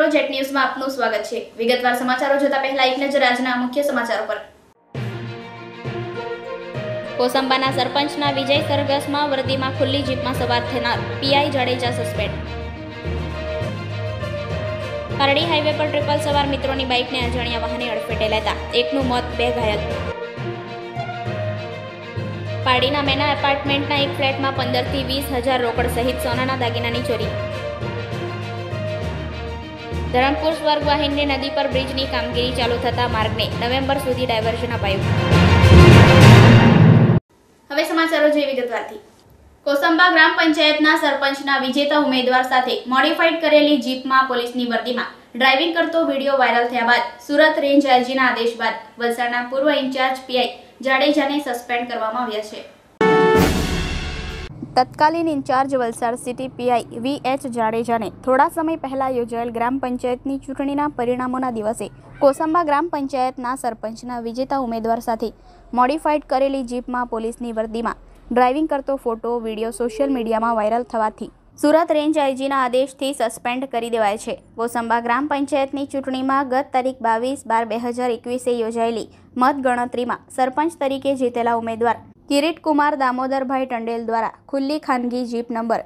Jet ન્યૂઝમાં આપનું સ્વાગત છે। વિગતવાર સમાચારો જોતા પહેલા એક નજર આજના મુખ્ય સમાચારો પર। કોસંબાના સરપંચના વિજય સરઘસમાં વર્દીમાં ખુલ્લી જીપમાં સવાર થનાર PI Jadeja suspend. Pardi highway પર ટ્રિપલ સવાર મિત્રોની બાઇકને અજાણ્યા વાહને અડફેટે લેતા એકનું મોત, 2 ઘાયલ। પારડીના મેના એપાર્ટમેન્ટના એક ફ્લેટમાં 15 થી 20 હજાર રોકડ સહિત સોનાના દાગીનાની ચોરી। ધરમપુર સ્વર્ગવાહિની નદી પર બ્રિજની કામગીરી ચાલુ થતા માર્ગને નવેમ્બર સુધી ડાયવર્ઝન અપાયું। હવે સમાચારો જોઈએ વિગતવારથી। કોસંબા ગ્રામ પંચાયતના સરપંચના વિજેતા ઉમેદવાર સાથે મોડિફાઈડ કરેલી જીપમાં પોલીસની વર્દીમાં ડ્રાઇવિંગ કરતો વિડીયો વાયરલ થયા બાદ સુરત રેન્જ આઈજીના આદેશ બાદ વલસાડના પૂર્વ ઇન્ચાર્જ પીઆઈ જાડેજાને સસ્પેન્ડ કરવામાં આવ્યા છે। તત્કાલીન incharge Valsad city PI VH જાડેજાને થોડા સમય પહેલા યોજાયેલ ગ્રામ પંચાયતની ચૂંટણીના પરિણામોના દિવસે કોસંબા ગ્રામ પંચાયતના સરપંચના વિજેતા ઉમેદવાર સાથે મોડિફાઈડ કરેલી જીપમાં પોલીસની વર્દીમાં ડ્રાઇવિંગ કરતો ફોટો, વિડીયો સોશિયલ મીડિયામાં વાયરલ થવાથી સુરત રેન્જ આઈજીના આદેશથી સસ્પેન્ડ કરી દેવાય છે। કોસંબા ગ્રામ પંચાયતની ચૂંટણીમાં ગત તારીખ 22/12/2021 યોજાયેલી મતગણતરીમાં સરપંચ તરીકે જીતેલા ઉમેદવાર કિરીટકુમાર દામોદરભાઈ ટંડેલ દ્વારા ખુલ્લી ખાનગી જીપ નંબર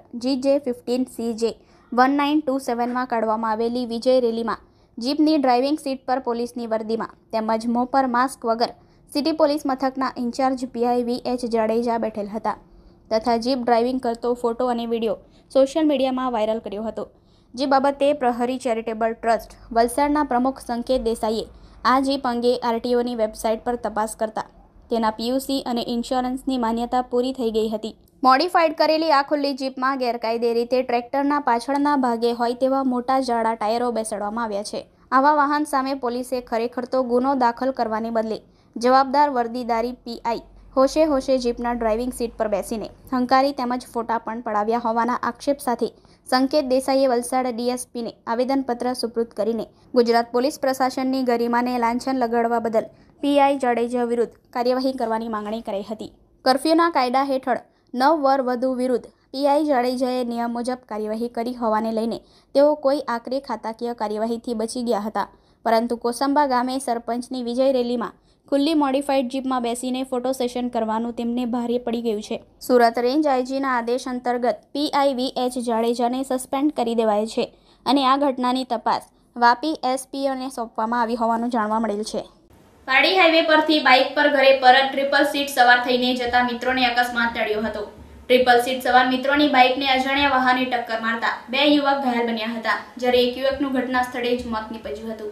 GJ15CJ1927માં કાઢવામાં આવેલી વિજય રેલીમાં જીપની ડ્રાઇવિંગ સીટ પર પોલીસની વર્દીમાં તેમજ મોં પર માસ્ક વગર સિટી પોલીસ મથકના ઇન્ચાર્જ પીઆઈ વીએચ જાડેજા બેઠેલ હતા તથા જીપ ડ્રાઇવિંગ કરતો ફોટો અને વિડીયો સોશિયલ મીડિયામાં વાયરલ કર્યો હતો। જે બાબતે પ્રહરી ચેરિટેબલ ટ્રસ્ટ વલસાડના પ્રમુખ સંકેત દેસાઈએ આ જીપ અંગે આરટીઓની વેબસાઇટ પર તપાસ કરતા તેના પીયુસી અને ઇન્સ્યોરન્સની માન્યતા પૂરી થઈ ગઈ હતી। મોડિફાઈડ કરેલી આ ખુલ્લી જીપમાં ગેરકાયદે રીતે ટ્રેક્ટરના પાછળના ભાગે હોય તેવા મોટા જાડા ટાયરો બેસાડવામાં આવ્યા છે। આવા વાહન સામે પોલીસે ખરેખર તો ગુનો દાખલ કરવાને બદલે જવાબદાર વર્દીદારી પીઆઈ હોશે જીપના ડ્રાઇવિંગ સીટ પર બેસીને હંકારી તેમજ ફોટા પણ પડાવ્યા હોવાના આક્ષેપ સાથે સંકેત દેસાઈએ વલસાડ ડીએસપીને આવેદનપત્ર સુપૃત કરીને ગુજરાત પોલીસ પ્રશાસનની ગરિમાને લાંછન લગાડવા બદલ પીઆઈ જાડેજા વિરુદ્ધ કાર્યવાહી કરવાની માંગણી કરી હતી। કર્ફ્યુના કાયદા હેઠળ 9 વર વધુ વિરુદ્ધ પીઆઈ જાડેજાએ નિયમ મુજબ કાર્યવાહી કરી હોવાને લઈને તેઓ કોઈ આકરી ખાતાકીય કાર્યવાહીથી બચી ગયા હતા, પરંતુ કોસંબા ગામે સરપંચની વિજય રેલીમાં ખુલ્લી મોડિફાઈડ જીપમાં બેસીને ફોટો સેશન કરવાનું તેમને ભારે પડી ગયું છે। સુરત રેન્જ આઈજીના આદેશ અંતર્ગત પીઆઈ વીએચ જાડેજાને સસ્પેન્ડ કરી દેવાય છે અને આ ઘટનાની તપાસ વાપી એસપીઓને સોંપવામાં આવી હોવાનું જાણવા મળેલ છે। પારડી હાઈવે પરથી બાઇક પર ઘરે પરત ટ્રિપલ સીટ સવાર થઈને જતા મિત્રોને અકસ્માત ટળ્યો હતો। ટ્રિપલ સીટ સવાર મિત્રોની બાઇકને અજાણ્યા વાહને ટક્કર મારતા 2 યુવક ઘાયલ બન્યા હતા, જ્યારે એક યુવકનું ઘટના સ્થળે જ મોત નીપજ્યું હતું।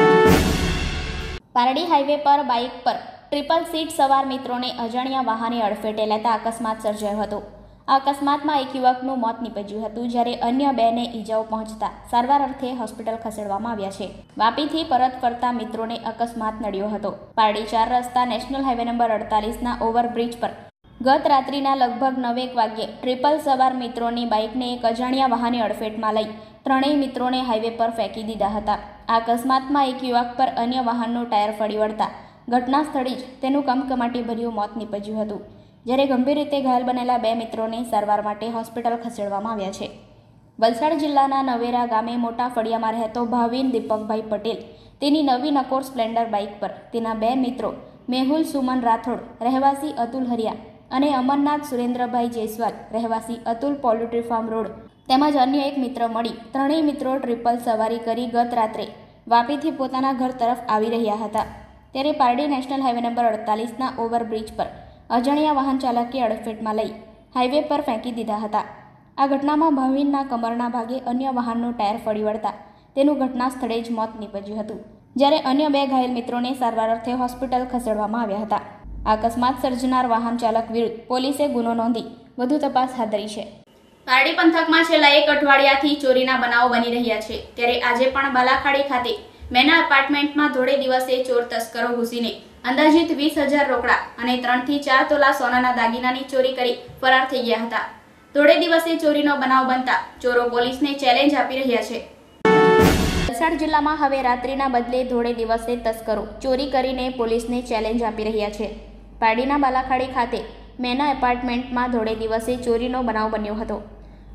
પારડી હાઈવે પર બાઇક પર ટ્રિપલ સીટ સવાર મિત્રોને અજાણ્યા વાહને અડફેટે લેતા અકસ્માત સર્જાયો હતો। આ અકસ્માતમાં એક યુવકનું મોત નીપજ્યું હતું, જ્યારે અન્ય 2ને ઈજાઓ પહોંચતા સારવાર અર્થે હોસ્પિટલ ખસેડવામાં આવ્યા છે। વાપીથી પરત ફરતા મિત્રોને અકસ્માત નડ્યો હતો। પારડી 4 રસ્તા નેશનલ હાઈવે નંબર 48ના ઓવરબ્રિજ પર ગત રાત્રિના લગભગ 9 વાગ્યે ટ્રિપલ સવાર મિત્રોની બાઇકને એક અજાણ્યા વાહને અડફેટમાં લઈ ત્રણેય મિત્રોને હાઈવે પર ફેંકી દીધા હતા। આ અકસ્માતમાં એક યુવક પર અન્ય વાહનનું ટાયર ફરી વળતા ઘટના સ્થળે જ તેનું કમકમાટીભર્યું મોત નીપજ્યું હતું, જ્યારે ગંભીર રીતે ઘાયલ બનેલા 2 મિત્રોને સારવાર માટે હોસ્પિટલ ખસેડવામાં આવ્યા છે। વલસાડ જિલ્લાના નવેરા ગામે મોટા ફળિયામાં રહેતો ભાવિન દીપકભાઈ પટેલ તેની નવી નકોર સ્પ્લેન્ડર બાઇક પર તેના 2 મિત્રો મેહુલ સુમન રાઠોડ રહેવાસી અતુલ હરિયા અને અમરનાથ સુરેન્દ્રભાઈ જયસ્વાલ રહેવાસી અતુલ પોલ્ટ્રી ફાર્મ રોડ તેમજ અન્ય એક મિત્ર મળી ત્રણેય મિત્રો ટ્રિપલ સવારી કરી ગત રાત્રે વાપીથી પોતાના ઘર તરફ આવી રહ્યા હતા, ત્યારે પારડી નેશનલ હાઈવે નંબર 48ના ઓવરબ્રિજ પર અજાણ્યા વાહન ચાલકે અડફેટમાં લઈ હાઈવે પર ફેંકી દીધા હતા। આ ઘટનામાં ભાવિનના કમરના ભાગે અન્ય વાહનનું ટાયર ફરી વળતા તેનું ઘટના સ્થળે જ મોત નીપજ્યું હતું, જ્યારે અન્ય 2 ઘાયલ મિત્રોને સારવાર અર્થે હોસ્પિટલ ખસેડવામાં આવ્યા હતા। આ અકસ્માત સર્જનાર વાહન ચાલક વિરુદ્ધ પોલીસે ગુનો નોંધી વધુ તપાસ હાથ ધરી છે। પારડી પંથકમાં છેલ્લા 1 અઠવાડિયાથી ચોરીના બનાવો બની રહ્યા છે, ત્યારે આજે પણ બાલાખાડી ખાતે મેના એપાર્ટમેન્ટમાં ધોળે દિવસે ચોર તસ્કરો ઘૂસીને અંદાજિત 20,000 રોકડા અને 3 થી 4 તોલા સોનાના દાગીનાની ચોરી કરી ફરાર થઈ ગયા હતા। ધોળે દિવસે ચોરીનો બનાવ બનતા ચોરો પોલીસને ચેલેન્જ આપી રહ્યા છે। વલસાડ જિલ્લામાં હવે રાત્રિના બદલે ધોળે દિવસે તસ્કરો ચોરી કરીને પોલીસને ચેલેન્જ આપી રહ્યા છે। પારડીના બાલાખાડી ખાતે મેના એપાર્ટમેન્ટમાં ધોળે દિવસે ચોરીનો બનાવ બન્યો હતો।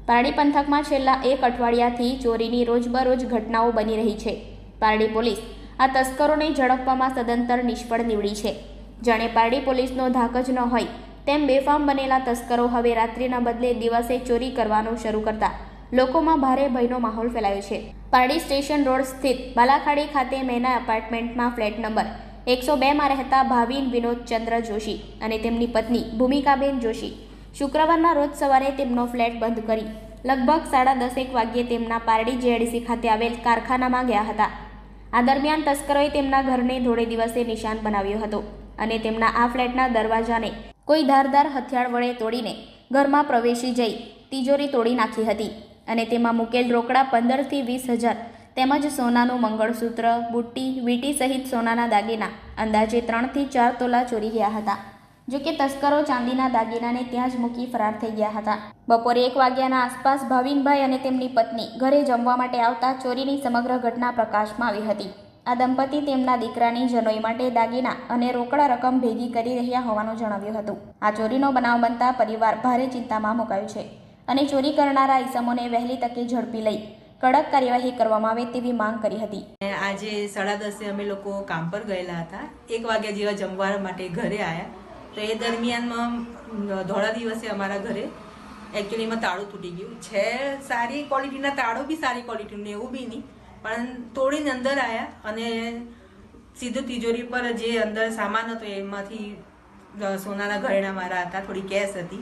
પારડી પંથકમાં છેલ્લા એક અઠવાડિયાથી ચોરીની રોજબરોજ ઘટનાઓ બની રહી છે. પારડી પોલીસ આ તસ્કરોને ઝડપવામાં સદંતર નિષ્ફળ નીવડી છે. જાણે પારડી પોલીસનો ધાક જ ન હોય તેમ બેફામ બનેલા તસ્કરો હવે રાત્રિના બદલે દિવસે ચોરી કરવાનું શરૂ કરતા લોકોમાં ભારે ભયનો માહોલ ફેલાયો છે. પારડી સ્ટેશન રોડ સ્થિત બાલાખાડી ખાતે મેના એપાર્ટમેન્ટમાં ફ્લેટ નંબર 102માં રહેતા ભાવિન વિનોદ ચંદ્ર જોશી અને તેમની પત્ની ભૂમિકાબેન જોશી શુક્રવારના રોજ સવારે તેમનો ફ્લેટ બંધ કરી લગભગ 10:30 વાગ્યે તેમના પારડી જેડીસી ખાતે આવેલ કારખાનામાં ગયા હતા. આ દરમિયાન તસ્કરોએ તેમના ઘરને ધોળે દિવસે નિશાન બનાવ્યો હતો અને તેમના આ ફ્લેટના દરવાજાને કોઈ ધારદાર હથિયાર વડે તોડીને ઘરમાં પ્રવેશી જઈ તિજોરી તોડી નાખી હતી અને તેમાં મૂકેલ રોકડા 15 થી 20 હજાર તેમજ સોનાનું મંગળસૂત્ર, બુટ્ટી, વીંટી સહિત સોનાના દાગીના અંદાજે 3 થી 4 તોલા ચોરી ગયા હતા. જોકે તસ્કરો ચાંદીના દાગીનાને ત્યાં જ મૂકી ફરાર થઈ ગયા હતા. બપોરે 1 વાગ્યાના આસપાસ ભાવિનભાઈ અને તેમની પત્ની ઘરે જમવા માટે આવતા ચોરીની સમગ્ર ઘટના પ્રકાશમાં આવી હતી. આ દંપતી તેમના દીકરાની જનોઈ માટે દાગીના અને રોકડા રકમ ભેગી કરી રહ્યા હોવાનું જણાવ્યું હતું. આ ચોરીનો બનાવ બનતા પરિવાર ભારે ચિંતામાં મુકાયો છે અને ચોરી કરનારા ઈસમોને વહેલી તકે ઝડપી લઈ કડક કાર્યવાહી કરવામાં આવે તેવી માંગ કરી હતી. આજે 10:30 અમે લોકો કામ પર ગયેલા હતા. 1 વાગ્યા જેવા જમવા માટે ઘરે આવ્યા તો એ દરમિયાનમાં ધોળા દિવસે અમારા ઘરે એકચ્યુઅલીમાં તાળું તૂટી ગયું છે. સારી ક્વોલિટીના તાળો બી સારી ક્વોલિટીનું એવું બી નહીં, પણ તોડીને અંદર આવ્યા અને સીધું તિજોરી પર જે અંદર સામાન હતો એમાંથી સોનાના ઘરેણા મારા હતા, થોડી કેશ હતી,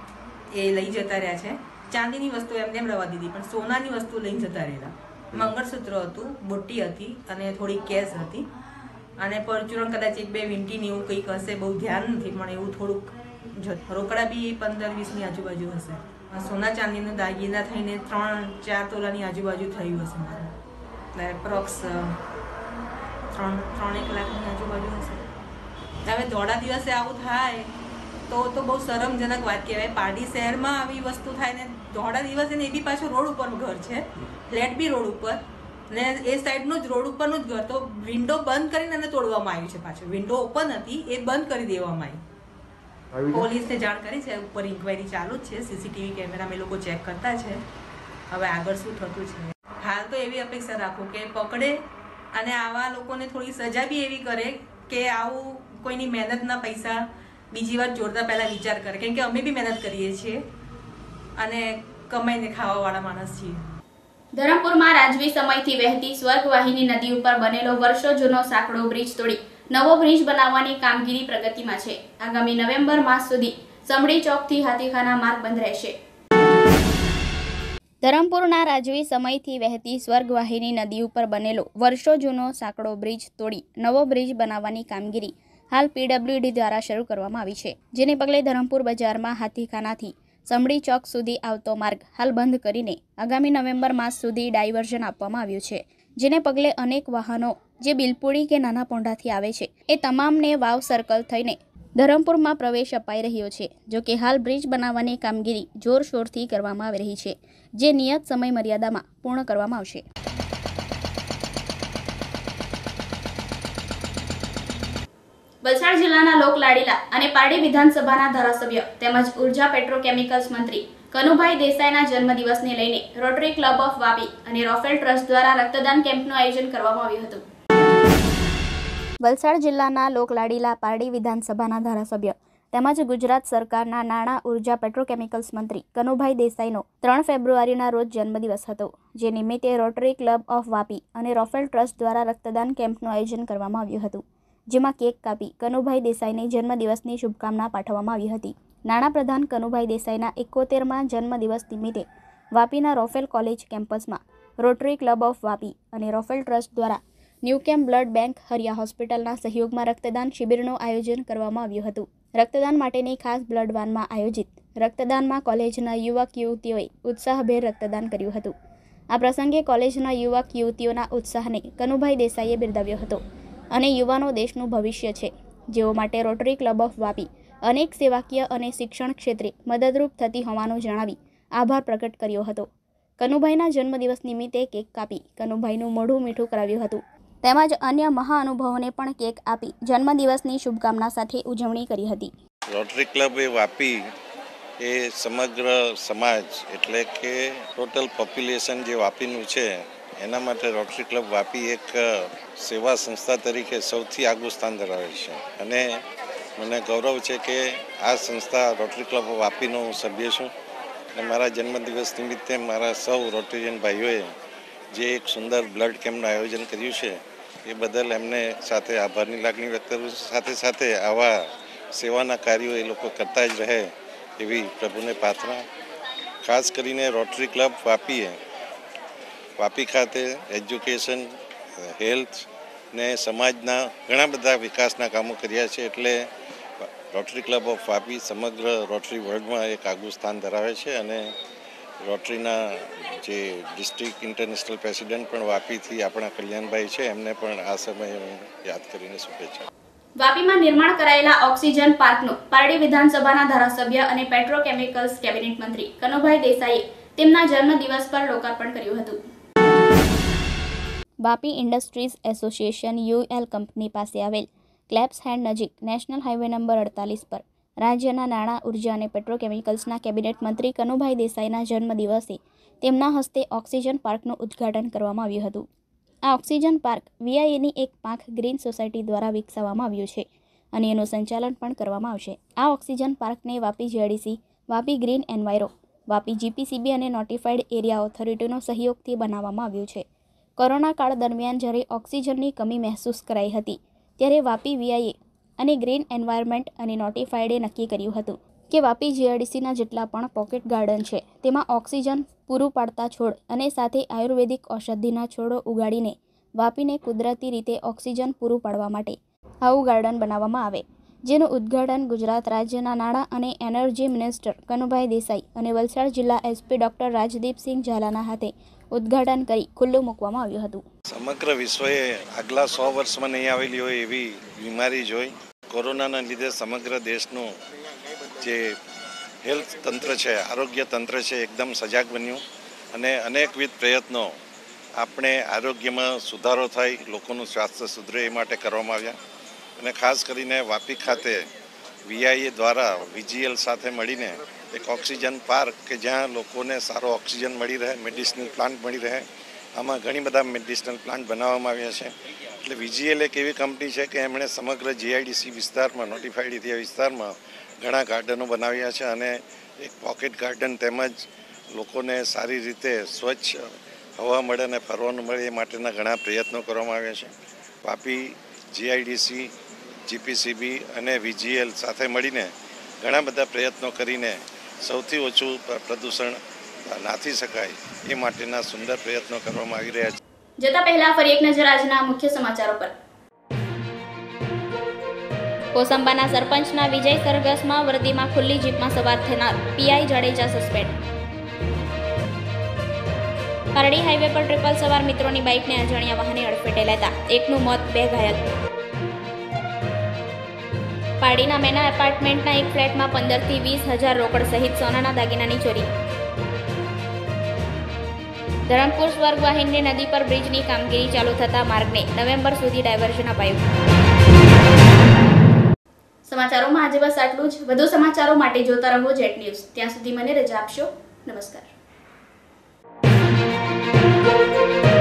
એ લઈ જતા રહ્યા છે. ચાંદીની વસ્તુ એમને એમ રવા દીધી, પણ સોનાની વસ્તુ લઈને જતા રહેલા. મંગળસૂત્ર હતું, બુટ્ટી હતી અને થોડી કેશ હતી અને પરચુરણ કદાચ 1-2 વીંટીની એવું કંઈક હશે, બહુ ધ્યાન નથી, પણ એવું થોડુંક રોકડા બી 15-20ની આજુબાજુ હશે. સોના ચાંદીનું દાગીના થઈને 3-4 તોલાની આજુબાજુ થયું હશે મારું, એટલે એપ્રોક્સ 3-1 લાખની આજુબાજુ હશે. હવે ધોળા દિવસે આવું થાય તો બહુ શરમજનક વાત કહેવાય. પારડી શહેરમાં આવી વસ્તુ થાય ને ધોળા દિવસે, ને એ બી પાછું રોડ ઉપર ઘર છે, ફ્લેટ બી રોડ ઉપર ને એ સાઈડનું જ રોડ ઉપરનું જ ઘર, તો વિન્ડો બંધ કરીને એને તોડવામાં આવ્યું છે. પાછું વિન્ડો ઓપન હતી એ બંધ કરી દેવામાં આવી. પોલીસને જાણ કરી છે, ઉપર ઇન્ક્વાયરી ચાલુ જ છે, સીસીટીવી કેમેરા અમે લોકો ચેક કરતા છે. હવે આગળ શું થતું છે, હાલ તો એવી અપેક્ષા રાખો કે પકડે અને આવા લોકોને થોડી સજા બી એવી કરે કે આવું કોઈની મહેનતના પૈસા બીજી વાર જોડતા પહેલા વિચાર કરે, કેમ કે અમે બી મહેનત કરીએ છીએ અને કમાઈને ખાવાવાળા માણસ છીએ. ધરમપુરમાં રાજવી સમયથી વહેતી સ્વર્ગવાહિની નદી ઉપર બનેલો વર્ષો જૂનો સાંકડો બ્રિજ તોડી નવો બ્રિજ બનાવવાની કામગીરી પ્રગતિમાં છે. આગામી નવેમ્બર માસ સુધી સમડી ચોકથી હાથીખાના માર્ગ બંધ રહેશે. ધરમપુરના રાજવી સમયથી વહેતી સ્વર્ગવાહિની નદી ઉપર બનેલો વર્ષો જૂનો સાંકડો બ્રિજ તોડી નવો બ્રિજ બનાવવાની કામગીરી હાલ પીડબ્લ્યુડી દ્વારા શરૂ કરવામાં આવી છે. જેને પગલે ધરમપુર બજારમાં હાથીખાનાથી સમડી ચોક સુધી આવતો માર્ગ હાલ બંધ કરીને આગામી નવેમ્બર માસ સુધી ડાયવર્ઝન આપવામાં આવ્યું છે. જેને પગલે અનેક વાહનો જે બિલપુડી કે નાના પોંઢાથી આવે છે એ તમામને વાવ સર્કલ થઈને ધરમપુરમાં પ્રવેશ અપાઈ રહ્યો છે. જોકે હાલ બ્રિજ બનાવવાની કામગીરી જોરશોરથી કરવામાં આવી રહી છે, જે નિયત સમય મર્યાદામાં પૂર્ણ કરવામાં આવશે. વલસાડ જિલ્લાના લોકલાડીલા અને પારડી વિધાનસભાના ધારાસભ્ય તેમજ ઉર્જા પેટ્રોકેમિકલ્સ મંત્રી કનુભાઈ દેસાઈના જન્મદિવસને લઈને રોટરી ક્લબ ઓફ વાપી અને રોફેલ ટ્રસ્ટ દ્વારા રક્તદાન કેમ્પનું આયોજન કરવામાં આવ્યું હતું. વલસાડ જિલ્લાના લોકલાડીલા પારડી વિધાનસભાના ધારાસભ્ય તેમજ ગુજરાત સરકારના નાણાં, ઉર્જા, પેટ્રોકેમિકલ્સ મંત્રી કનુભાઈ દેસાઈનો 3 ફેબ્રુઆરીના રોજ જન્મદિવસ હતો. જે નિમિત્તે રોટરી ક્લબ ઓફ વાપી અને રોફેલ ટ્રસ્ટ દ્વારા રક્તદાન કેમ્પનું આયોજન કરવામાં આવ્યું હતું. જેમાં કેક કાપી કનુભાઈ દેસાઈને જન્મદિવસની શુભકામના પાઠવવામાં આવી હતી. નાણાપ્રધાન કનુભાઈ દેસાઈના 71મા જન્મદિવસ નિમિત્તે વાપીના રોફેલ કોલેજ કેમ્પસમાં રોટરી ક્લબ ઓફ વાપી અને રોફેલ ટ્રસ્ટ દ્વારા ન્યુકેમ બ્લડ બેંક હરિયા હોસ્પિટલના સહયોગમાં રક્તદાન શિબિરનું આયોજન કરવામાં આવ્યું હતું. રક્તદાન માટેની ખાસ બ્લડ વાનમાં આયોજિત રક્તદાનમાં કોલેજના યુવક યુવતીઓએ ઉત્સાહભેર રક્તદાન કર્યું હતું. આ પ્રસંગે કોલેજના યુવક યુવતીઓના ઉત્સાહને કનુભાઈ દેસાઈએ બિરદાવ્યો હતો અને યુવાનો દેશનું ભવિષ્ય છે, જેઓ માટે રોટરી ક્લબ ઓફ વાપી અનેક સેવાકીય અને શિક્ષણ ક્ષેત્રે મદદરૂપ થતી હોવાનું જણાવી આભાર પ્રકટ કર્યો હતો. કનુભાઈના જન્મદિવસ નિમિત્તે કેક કાપી કનુભાઈનું મોઢું મીઠું કરાવ્યું હતું. તેમજ અન્ય મહાઅનુભાવોને પણ કેક આપી જન્મદિવસની શુભકામના સાથે ઉજવણી કરી હતી. રોટરી ક્લબ એ વાપી એ સમગ્ર સમાજ એટલે કે ટોટલ પોપ્યુલેશન જે વાપીનું છે એના માટે રોટરી ક્લબ વાપી એક સેવા સંસ્થા તરીકે સૌથી આગવું સ્થાન ધરાવે છે અને મને ગૌરવ છે કે આ સંસ્થા રોટરી ક્લબ વાપીનો હું સભ્ય છું અને મારા જન્મદિવસ નિમિત્તે મારા સૌ રોટેરિયન ભાઈઓએ જે એક સુંદર બ્લડ કેમ્પનું આયોજન કર્યું છે એ બદલ એમને સાથે આભારની લાગણી વ્યક્ત કરું છું. સાથે સાથે આવા સેવાના કાર્યો એ લોકો કરતા જ રહે એવી પ્રભુને પ્રાર્થના. ખાસ કરીને રોટરી ક્લબ વાપી ખાતે એજ્યુકેશન, હેલ્થ ને સમાજના ઘણા બધા વિકાસના કામો કર્યા છે. એટલે રોટરી ક્લબ ઓફ વાપી સમગ્ર રોટરી વર્લ્ડમાં એક આગવું સ્થાન ધરાવે છે અને રોટરીના જે ડિસ્ટ્રિક્ટ ઇન્ટરનેશનલ પ્રેસિડેન્ટ પણ વાપીથી આપણા કલ્યાણભાઈ છે એમને પણ આ સમયે હું યાદ કરીને શુભેચ્છા. વાપીમાં નિર્માણ કરાયેલા ઓક્સિજન પાર્કનું પારડી વિધાનસભાના ધારાસભ્ય અને પેટ્રોકેમિકલ્સ કેબિનેટ મંત્રી કનુભાઈ દેસાઈએ તેમના જન્મદિવસ પર લોકાર્પણ કર્યું હતું. Vapi industries association UL company પાસે આવેલ ક્લેપ્સ હેન્ડ નજીક નેશનલ હાઈવે નંબર 48 પર રાજ્યના નાણાં, ઉર્જા અને પેટ્રોકેમિકલ્સના કેબિનેટ મંત્રી કનુભાઈ દેસાઈના જન્મદિવસે તેમના હસ્તે ઓક્સિજન પાર્કનું ઉદ્ઘાટન કરવામાં આવ્યું હતું. આ ઓક્સિજન પાર્ક વીઆઈએની એક પાંખ ગ્રીન સોસાયટી દ્વારા વિકસાવવામાં આવ્યું છે અને એનું સંચાલન પણ કરવામાં આવશે. આ ઓક્સિજન પાર્કને Vapi GIDC, Vapi green enviro, Vapi GPCB અને નોટિફાઈડ એરિયા ઓથોરિટીનો સહયોગથી બનાવવામાં આવ્યું છે. કોરોના કાળ દરમિયાન જ્યારે ઓક્સિજનની કમી મહેસૂસ કરાઈ હતી ત્યારે વાપી વીઆઈએ અને ગ્રીન એન્વાયરમેન્ટ અને નોટિફાઈડે નક્કી કર્યું હતું કે વાપી જીઆઈડીસીના જેટલા પણ પોકેટ ગાર્ડન છે તેમાં ઓક્સિજન પૂરું પાડતા છોડ અને સાથે આયુર્વેદિક ઔષધિના છોડો ઉગાડીને વાપીને કુદરતી રીતે ઓક્સિજન પૂરું પાડવા માટે આવું ગાર્ડન બનાવવામાં આવે, જેનું ઉદ્ઘાટન ગુજરાત રાજ્યના નાણાં અને એનર્જી મિનિસ્ટર કનુભાઈ દેસાઈ અને વલસાડ જિલ્લા એસપી ડોક્ટર રાજદીપસિંહ ઝાલાના હાથે ઉદ્ઘાટન કરી ખુલ્લું મૂકવામાં આવ્યું હતું. સમગ્ર વિશ્વએ આગલા 100 વર્ષમાં નહીં આવેલી હોય એવી બીમારી જોઈ. કોરોનાના લીધે સમગ્ર દેશનું જે હેલ્થ તંત્ર છે, આરોગ્ય તંત્ર છે, એકદમ સજાગ બન્યું અને અનેકવિધ પ્રયત્નો આપણે આરોગ્યમાં સુધારો થાય, લોકોનું સ્વાસ્થ્ય સુધરે એ માટે કરવામાં આવ્યા. અને ખાસ કરીને વાપી ખાતે વીઆઈએ દ્વારા વીજીએલ સાથે મળીને એક ઓક્સિજન પાર્ક કે જ્યાં લોકોને સારો ઓક્સિજન મળી રહે, મેડિસિનલ પ્લાન્ટ મળી રહે, આમાં ઘણી બધા મેડિસિનલ પ્લાન્ટ બનાવવામાં આવ્યા છે. એટલે વીજીએલ એક એવી કંપની છે કે એમણે સમગ્ર જીઆઈડીસી વિસ્તારમાં, નોટિફાઈડ એરિયા વિસ્તારમાં ઘણા ગાર્ડનો બનાવ્યા છે અને એક પોકેટ ગાર્ડન તેમજ લોકોને સારી રીતે સ્વચ્છ હવા મળે અને ફરવાનું મળે એ માટેના ઘણા પ્રયત્નો કરવામાં આવ્યા છે. વાપી જીઆઈડીસી, જીપીસીબી અને વીજીએલ સાથે મળીને ઘણા બધા પ્રયત્નો કરીને સૌથી ઓછું પ્રદૂષણ નાથી શકાય એ માટેના સુંદર પ્રયત્નો કરવામાં આવી રહ્યા છે. જતા પહેલા ફરી એક નજર આજના મુખ્ય સમાચારો પર. કોસંબાના સરપંચના વિજય સરઘસમાં વર્દીમાં ખુલ્લી જીપમાં સવાર થનાર PI Jadeja suspend. Pardi highway પર ટ્રિપલ સવાર મિત્રોની બાઇકને અજાણ્યા વાહને અડફેટે લેતા એકનું મોત, 2 ઘાયલ. પારડીના મેના એપાર્ટમેન્ટના એક ફ્લેટમાં 15 થી 20 હજાર રોકડ સહિત સોનાના દાગીનાની ચોરી. ધરમપુર સ્વર્ગવાહિની નદી પર બ્રિજની કામગીરી ચાલુ થતા માર્ગને નવેમ્બર સુધી ડાયવર્ઝન અપાયું. સમાચારોમાં આજે બસ આટલું જ. વધુ સમાચારો માટે જોતા રહો જેટ ન્યૂઝ. ત્યાં સુધી મને રજા આપશો. નમસ્કાર.